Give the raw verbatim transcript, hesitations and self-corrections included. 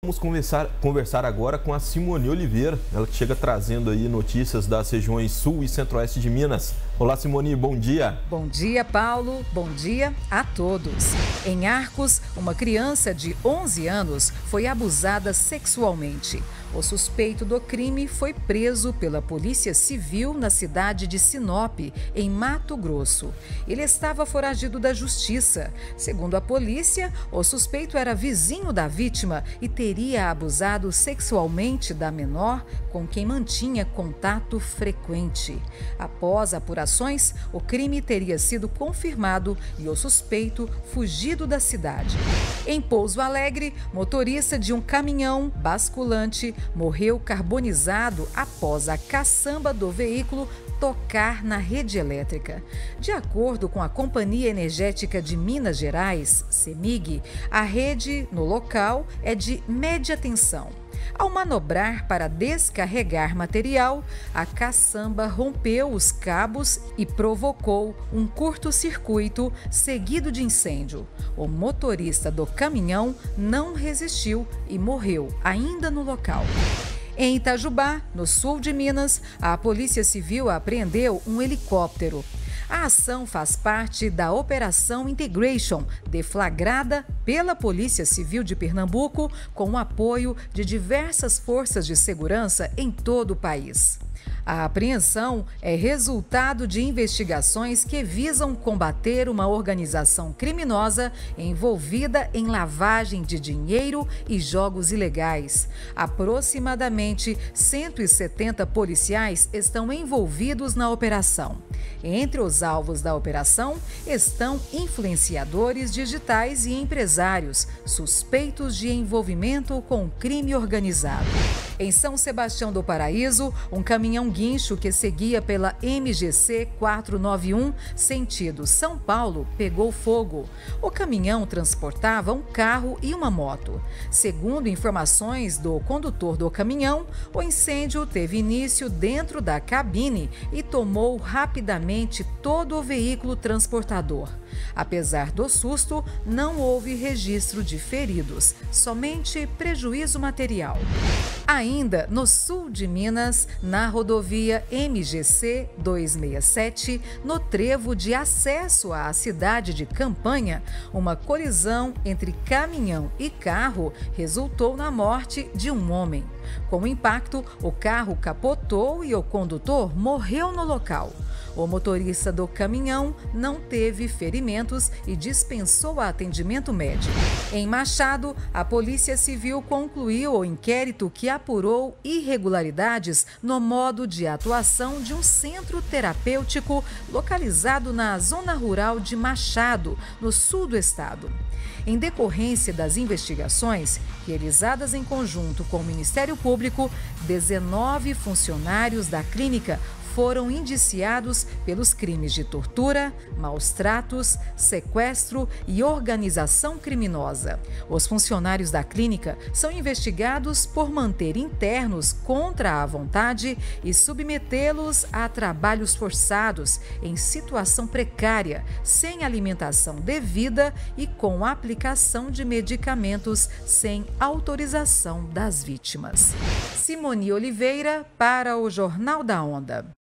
Vamos conversar, conversar agora com a Simone Oliveira, ela que chega trazendo aí notícias das regiões sul e centro-oeste de Minas. Olá, Simone, bom dia. Bom dia, Paulo. Bom dia a todos. Em Arcos, uma criança de onze anos foi abusada sexualmente. O suspeito do crime foi preso pela Polícia Civil na cidade de Sinop, em Mato Grosso. Ele estava foragido da justiça. Segundo a polícia, o suspeito era vizinho da vítima e teria abusado sexualmente da menor com quem mantinha contato frequente. Após apurações, o crime teria sido confirmado e o suspeito fugido da cidade. Em Pouso Alegre, motorista de um caminhão basculante morreu carbonizado após a caçamba do veículo tocar na rede elétrica. De acordo com a Companhia Energética de Minas Gerais, CEMIG, a rede no local é de média tensão. Ao manobrar para descarregar material, a caçamba rompeu os cabos e provocou um curto-circuito seguido de incêndio. O motorista do caminhão não resistiu e morreu ainda no local. Em Itajubá, no sul de Minas, a Polícia Civil apreendeu um helicóptero. A ação faz parte da Operação Integration, deflagrada pela Polícia Civil de Pernambuco, com o apoio de diversas forças de segurança em todo o país. A apreensão é resultado de investigações que visam combater uma organização criminosa envolvida em lavagem de dinheiro e jogos ilegais. Aproximadamente cento e setenta policiais estão envolvidos na operação. Entre os alvos da operação estão influenciadores digitais e empresários suspeitos de envolvimento com crime organizado. Em São Sebastião do Paraíso, um caminhão guincho que seguia pela M G C quatrocentos e noventa e um, sentido São Paulo, pegou fogo. O caminhão transportava um carro e uma moto. Segundo informações do condutor do caminhão, o incêndio teve início dentro da cabine e tomou rapidamente todo o veículo transportador. Apesar do susto, não houve registro de feridos, somente prejuízo material. Ainda no sul de Minas, na rodovia M G C duzentos e sessenta e sete, no trevo de acesso à cidade de Campanha, uma colisão entre caminhão e carro resultou na morte de um homem. Com o impacto, o carro capotou e o condutor morreu no local. O motorista do caminhão não teve ferimentos e dispensou atendimento médico. Em Machado, a Polícia Civil concluiu o inquérito que apurou irregularidades no modo de atuação de um centro terapêutico localizado na zona rural de Machado, no sul do estado. Em decorrência das investigações, realizadas em conjunto com o Ministério Público, dezenove funcionários da clínica foram indiciados pelos crimes de tortura, maus tratos, sequestro e organização criminosa. Os funcionários da clínica são investigados por manter internos contra a vontade e submetê-los a trabalhos forçados em situação precária, sem alimentação devida e com aplicação de medicamentos sem autorização das vítimas. Simone Oliveira para o Jornal da Onda.